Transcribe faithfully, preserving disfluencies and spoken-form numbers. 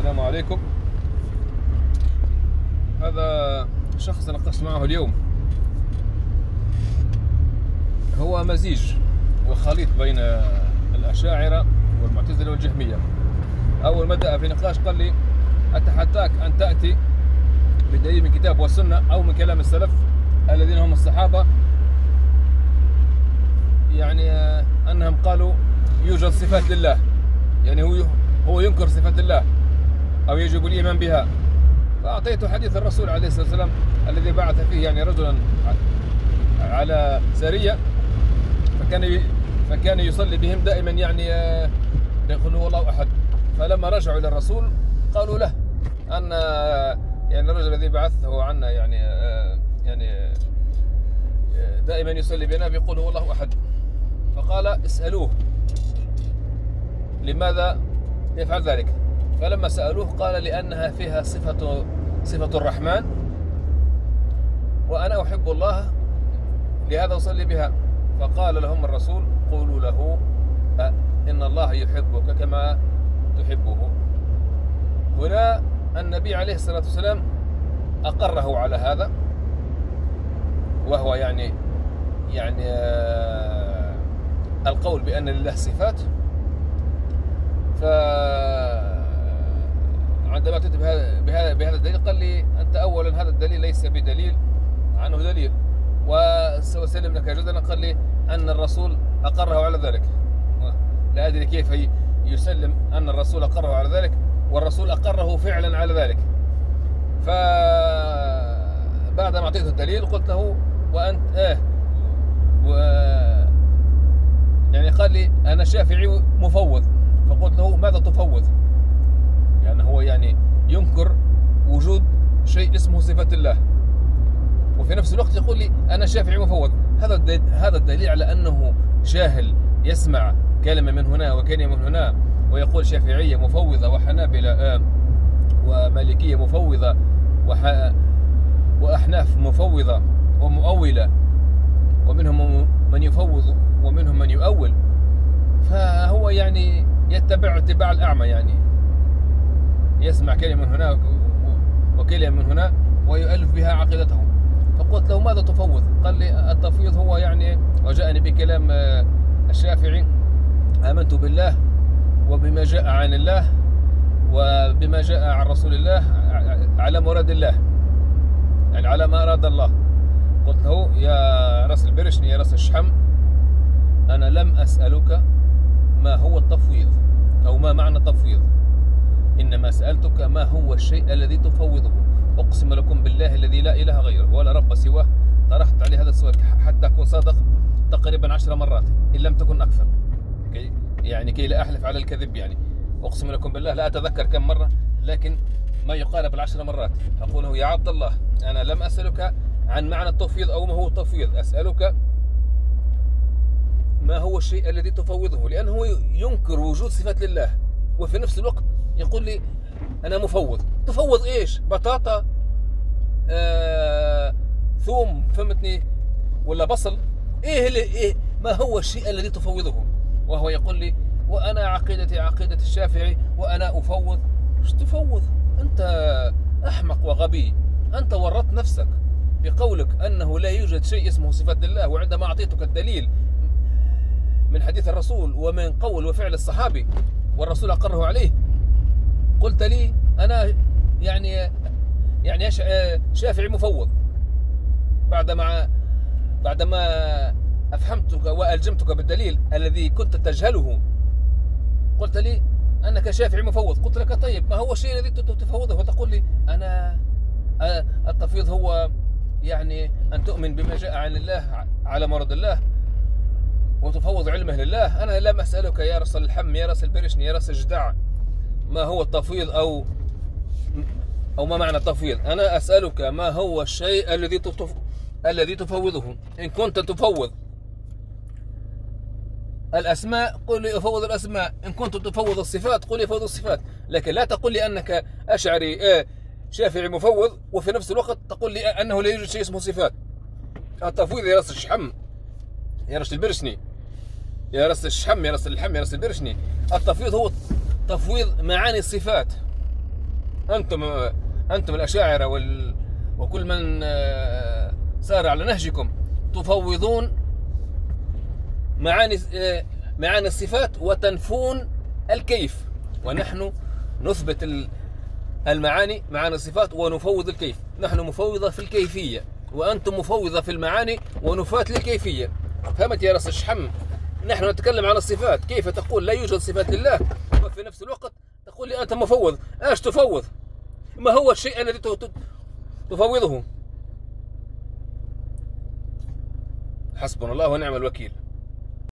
السلام عليكم. هذا شخص ناقشت معه اليوم، هو مزيج وخليط بين الأشاعرة والمعتزلة والجهمية. أول ما بدأ في نقاش قال لي: أتحداك أن تأتي بدليل من كتاب والسنة أو من كلام السلف الذين هم الصحابة، يعني أنهم قالوا يوجد صفات لله، يعني هو هو ينكر صفات الله أو يجب الإيمان بها. فأعطيته حديث الرسول عليه الصلاة والسلام الذي بعث فيه يعني رجلا على سرية، فكان فكان يصلي بهم دائما، يعني يقول هو الله أحد. فلما رجعوا إلى الرسول قالوا له أن يعني الرجل الذي بعثه عنا يعني يعني دائما يصلي بنا بيقول هو الله أحد. فقال: اسألوه لماذا يفعل ذلك. فلما سألوه قال: لأنها فيها صفة صفة الرحمن، وأنا أحب الله لهذا أصلي بها. فقال لهم الرسول: قولوا له إن الله يحبك كما تحبه. هنا النبي عليه الصلاة والسلام أقره على هذا، وهو يعني يعني القول بأن لله صفات. فعندما أتيت بهذا بهذا الدليل قال لي: أنت أولا هذا الدليل ليس بدليل عنه دليل، وسلم لك جدلا. قال لي أن الرسول أقره على ذلك. لا أدري كيف يسلم أن الرسول أقره على ذلك والرسول أقره فعلا على ذلك. فبعد ما أعطيته الدليل قلت له: وأنت آه و يعني قال لي: أنا شافعي مفوض. فقلت له: ماذا تفوض؟ يعني هو يعني ينكر وجود شيء اسمه صفة الله، وفي نفس الوقت يقول لي أنا شافعي مفوض. هذا هذا الدليل على أنه جاهل، يسمع كلمة من هنا وكلمة من هنا ويقول شافعية مفوضة وحنابلة آه ومالكية مفوضة وح... وأحناف مفوضة ومؤولة، ومنهم من يفوض ومنهم من يؤول. فهو يعني يتبع اتباع الأعمى، يعني يسمع كلمة من هنا وكلمة من هنا ويؤلف بها عقيدتهم. فقلت له: ماذا تفوض؟ قال لي: التفويض هو يعني، وجاءني بكلام الشافعي: آمنت بالله وبما جاء عن الله وبما جاء عن رسول الله على مراد الله، يعني على ما أراد الله. قلت له: يا راس البرشني يا راس الشحم، أنا لم أسألك ما هو التفويض أو ما معنى التفويض، إنما سألتك ما هو الشيء الذي تفوضه. أقسم لكم بالله الذي لا إله غيره ولا رب سواه، طرحت عليه هذا السؤال حتى أكون صادق تقريبا عشر مرات إن لم تكن أكثر، كي يعني كي لا أحلف على الكذب. يعني أقسم لكم بالله لا أتذكر كم مرة، لكن ما يقارب العشر مرات. أقوله: يا عبد الله، أنا لم أسألك عن معنى التفويض أو ما هو التفويض، أسألك ما هو الشيء الذي تفوضه، لأنه ينكر وجود صفات لله وفي نفس الوقت يقول لي أنا مفوض. تفوض إيش؟ بطاطا، آه، ثوم، فهمتني، ولا بصل؟ إيه اللي إيه ما هو الشيء الذي تفوضه؟ وهو يقول لي: وأنا عقيدتي عقيدة الشافعي وأنا أفوض. إيش تفوض؟ أنت أحمق وغبي، أنت ورطت نفسك بقولك أنه لا يوجد شيء اسمه صفات لله، وعندما أعطيتك الدليل من حديث الرسول ومن قول وفعل الصحابي والرسول أقره عليه، قلت لي أنا يعني يعني شافعي مفوض. بعدما بعدما أفهمتك وألجمتك بالدليل الذي كنت تجهله قلت لي أنك شافعي مفوض. قلت لك: طيب ما هو الشيء الذي تفوضه؟ وتقول لي أنا التفويض هو يعني أن تؤمن بما جاء عن الله على مراد الله وتفوض علمه لله. أنا لم أسألك يا راس الحم يا راس البرشني يا راس الجدع ما هو التفويض أو أو ما معنى التفويض. أنا أسألك ما هو الشيء الذي تف... الذي تفوضه. إن كنت تفوض الأسماء قل لي أفوض الأسماء، إن كنت تفوض الصفات قل لي أفوض الصفات، لكن لا تقل لي أنك أشعري آه شافعي مفوض وفي نفس الوقت تقول لي أنه لا يوجد شيء اسمه صفات. التفويض يا راس الشحم يا راس البرشني يا راس الشحم يا راس الحم يا راس البرشني، التفويض هو تفويض معاني الصفات أنتم أنتم الأشاعرة وال وكل من سار على نهجكم تفوضون معاني معاني الصفات وتنفون الكيف، ونحن نثبت المعاني معاني الصفات ونفوض الكيف. نحن مفوضة في الكيفية وأنتم مفوضة في المعاني ونفاة للكيفية. فهمت يا راس الشحم؟ نحن نتكلم عن الصفات، كيف تقول لا يوجد صفات لله وفي نفس الوقت تقول لي أنت مفوض؟ ايش تفوض؟ ما هو الشيء الذي تفوضه؟ حسبنا الله ونعم الوكيل.